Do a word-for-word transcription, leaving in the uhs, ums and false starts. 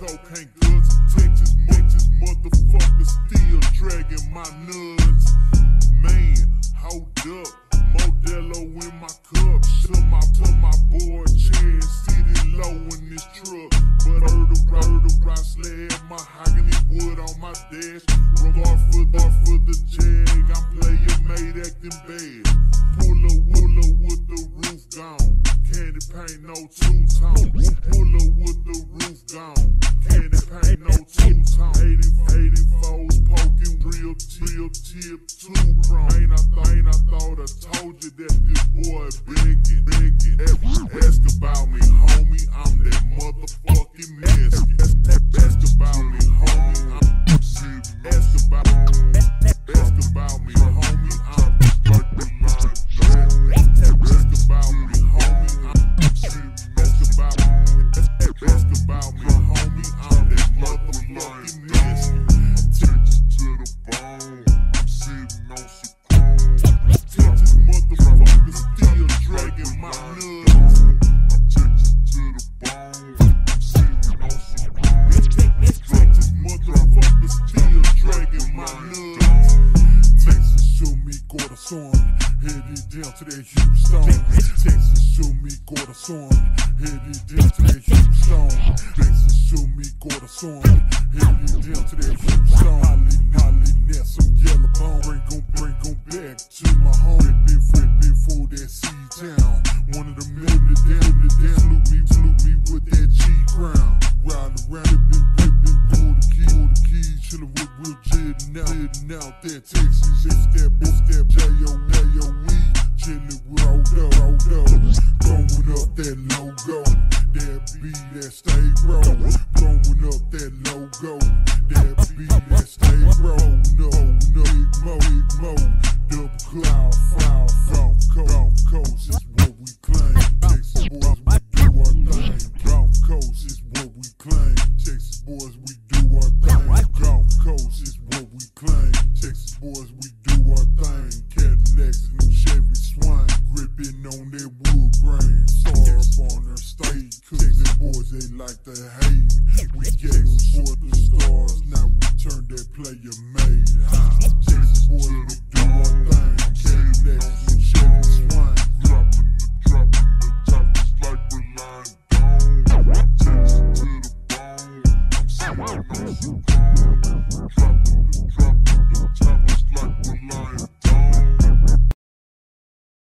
cocaine guts. Texas, Texas motherfucker still dragging my nuts. Man, hold up, Modelo in my cup. Took my, took my boy Chance, sitting low in this truck. But heard a heard a rock sled, mahogany wood on my dash. Regard for the, for the jag, I'm player made acting bad. Pull a wool with the roof gone. Candy paint, no two-tone. Pull up with the roof gone. Candy paint, no two-tone. eighty, eighty-fours poking, real tip, real tip, two-prong. Ain't I, th ain't I thought I told you that this boy begging, begging. Ask about me, homie, I'm that motherfucking nasty. Ask about me, homie, I'm sitting. Ask about, ask about me, homie, I'm like the line dog. Ask about me, homie, I'm sitting. Ask about, ask about me, homie, I'm that motherfucking nasty. Texas to the bone, I'm sitting on some chrome. Texas motherfuckers still dragging my nuts. I'm Texas to the bone, I'm sitting on some chrome. Texas motherfuckers still dragging my nuts. Texas show me corazón, headed down to that Houston. Texas show me corazón, headed down to that Houston. Texas show me corazón, headed down to that Houston. Holly, Holly, net some yellow bone. Bring on, bring on back to my home. Been Fred before that C-Town. One of the men that down, that down. Salute me, salute me with that G-crown. Riding around it, been pimping, pull the key, pull the key. Chillin' with Will Jittin' out, Jittin' out that Texas. It's that, it's that J O E. Chillin' with Odo, Odo. Throwing up that logo. That be that stay roll. Throwing up that logo. That be that stay roll. No, no, Big Mo, Big Mo. Double cloud, foul, Gulf Coast. Gulf Coast is what we claim. Texas boys, we do our thing. Gulf Coast is what we claim. Texas boys, we do our thing. Gulf Coast is what we claim. Texas boys, we do our thing. Cadillacs and Chevy swine, gripping on that wood grain. Star up on their state, cause them boys, they like to hate. We gave them for the stars, now we turn that player made. Huh? Texas boys, we do our thing. Cadillacs and Chevy swine, dropping the, dropping the top just like we're lying down. Texas to the bone, I'm sitting on some chrome.